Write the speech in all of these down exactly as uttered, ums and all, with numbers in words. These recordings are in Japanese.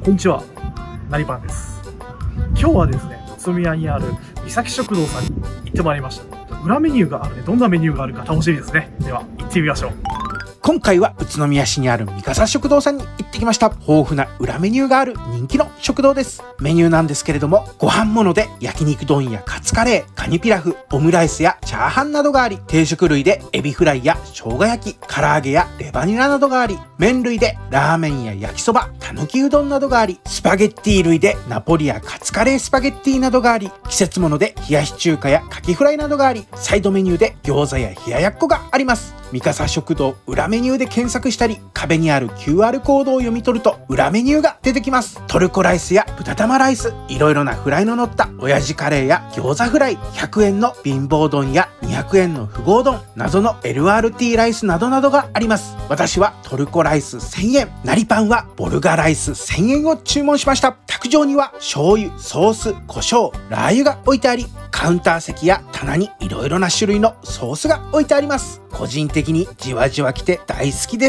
こんにちは、なりぱんです。今日はですね、宇都宮にある三崎食堂さんに行ってまいりました。裏メニューがあるので、どんなメニューがあるか楽しみですね。では、行ってみましょう。 今回は宇都宮市にある三笠食堂さんに行ってきました。豊富な裏メニューがある人気の食堂です。メニューなんですけれども、ご飯物で焼肉丼やカツカレー、カニピラフ、オムライスやチャーハンなどがあり、定食類でエビフライや生姜焼き、唐揚げやレバニラなどがあり、麺類でラーメンや焼きそば、たぬきうどんなどがあり、スパゲッティ類でナポリやカツカレースパゲッティなどがあり、季節物で冷やし中華やカキフライなどがあり、サイドメニューで餃子や冷ややっこがあります。三笠食堂裏メニューで検索したり、壁にある キューアール コードを読み取ると裏メニューが出てきます。トルコライスや豚玉ライス、いろいろなフライの乗った親父カレーや餃子フライ、ひゃくえんの貧乏丼やにひゃくえんの富豪丼、謎の エルアールティー ライスなどなどがあります。私はトルコライスせんえん、なりパンはボルガライスせんえんを注文しました。卓上には醤油、ソース、胡椒、ラー油が置いてあり、カウンター席や棚にいろいろな種類のソースが置いてあります。個人的にじわじわ来て大好きです。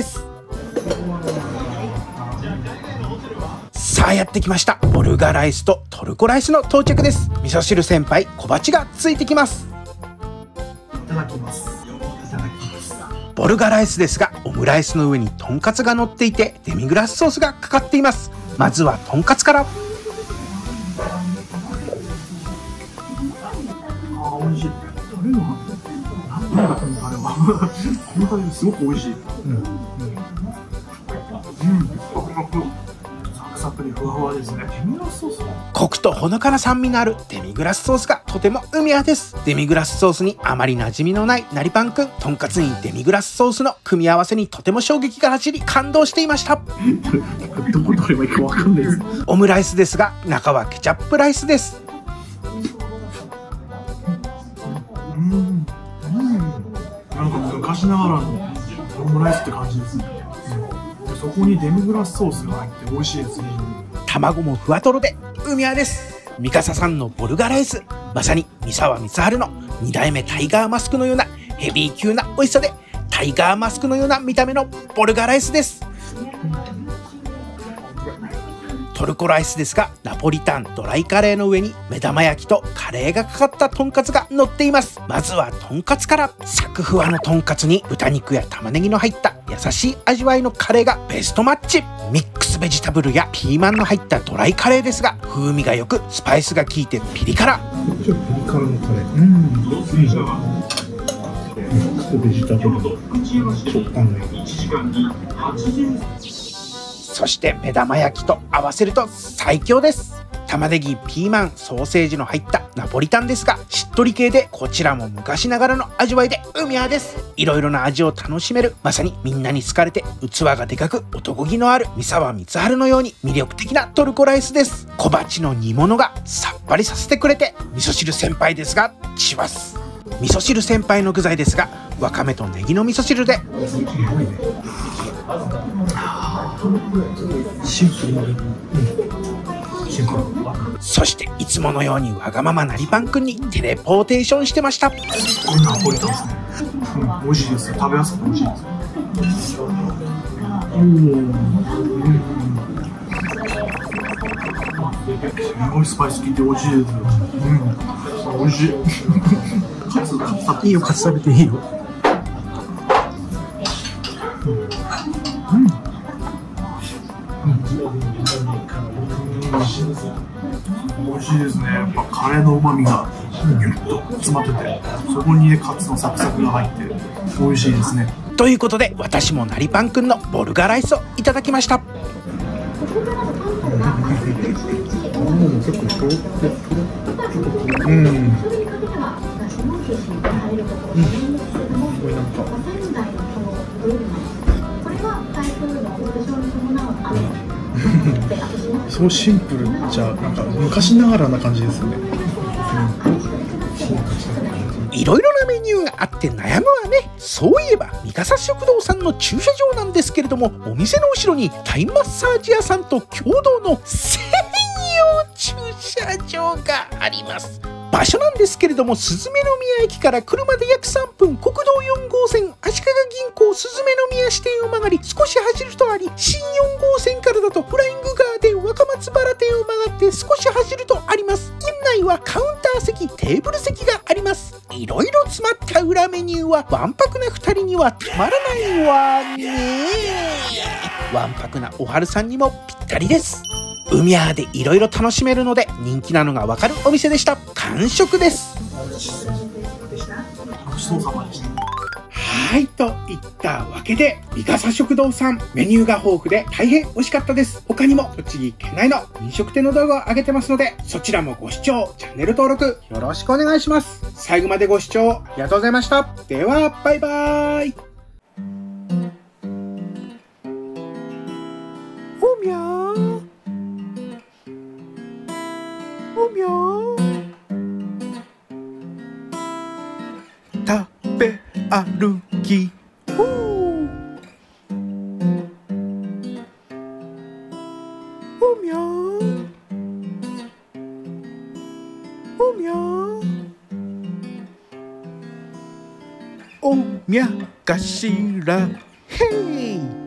さあやってきました。ボルガライスとトルコライスの到着です。味噌汁先輩小鉢がついてきます。 いただきます。いただきます。 ボルガライスですが、オムライスの上にとんかつが乗っていて、デミグラスソースがかかっています。まずはとんかつから。 あ、美味しい。食べるのが何だったのか、あれは。このタレすごく美味しい。うん。うん。サクサクにふわふわですね。デミグラスソース。 コクとほのかな酸味のあるデミグラスソースがとてもうみやです。デミグラスソースにあまり馴染みのないなりぱんくん、とんかつにデミグラスソースの組み合わせにとても衝撃が走り感動していました。 どこ取ればいいかわかんないです。 オムライスですが、中はケチャップライスです。 うん、うん、なんか昔ながらのオムライスって感じですね。うん、そこにデミグラスソースが入って美味しいですね。 卵もふわとろでうみやです。三笠さんのボルガライス、まさに三沢光晴のに代目タイガーマスクのようなヘビー級な美味しさで、タイガーマスクのような見た目のボルガライスです。トルコライスですが、ナポリタンドライカレーの上に目玉焼きとカレーがかかったとんかつが乗っています。まずはとんかつから。サクふわのとんかつに豚肉や玉ねぎの入った優しい味わいのカレーがベストマッチ。ミックスベジタブルやピーマンの入ったドライカレーですが、風味がよくスパイスが効いてピリ辛。 ちょっとピリ辛のカレー。うん、いいじゃん。ミックスベジタブル食感がいい。 そして目玉焼きと合わせると最強です。玉ねぎ、ピーマン、ソーセージの入ったナポリタンですが、しっとり系でこちらも昔ながらの味わいでうみやです。いろいろな味を楽しめる、まさにみんなに好かれて器がでかく男気のある三沢光晴のように魅力的なトルコライスです。小鉢の煮物がさっぱりさせてくれて、味噌汁先輩ですがします。味噌汁先輩の具材ですが、わかめとネギの味噌汁でシンプルな、うん、シンプル。 そしていつものようにわがままなりぱんくんにテレポーテーションしてました。 これナポリタンですね。うん、美味しいですよ。食べやすくて美味しいです。うん、うん、すごいスパイス効いて美味しいですよ。うん、美味しい。カツ、カツ、いいよ、カツ食べていいよ。うん。美味しいですね。やっぱカレーの旨味がギュッと詰まってて、そこにねカツのサクサクが入って美味しいですね。 ということで、私もなりぱんくんのボルガライスをいただきました。うん。うん。これなんか。 そうシンプルじゃなんか昔ながらな感じですよね。 いろいろなメニューがあって悩むわね。そういえば三笠食堂さんの駐車場なんですけれども、お店の後ろにタイマッサージ屋さんと共同の専用駐車場があります。場所なんですけれども、スズメの宮駅から車で約さんぷん、国道よん号線足足利銀行すずめの宮支店を曲がり少し走るとあり、新よんごうせんからだとフライングガーデン若松原店を曲がって少し走るとあります。店内はカウンター席、テーブル席があります。いろいろ詰まった裏メニューはわんぱくなふたりにはたまらないわね。わんぱくなおはるさんにもぴったりです。海屋でいろいろ楽しめるので人気なのがわかるお店でした。完食です。 ごちそうさまでした。 はい、といったわけで、三笠食堂さん、メニューが豊富で大変美味しかったです。他にも栃木県内の飲食店の動画を上げてますので、そちらもご視聴、チャンネル登録よろしくお願いします。最後までご視聴ありがとうございました。では、バイバーイ。おみゃー。おみゃー。食べ歩きおみゃーおみゃーおみゃかしらへい。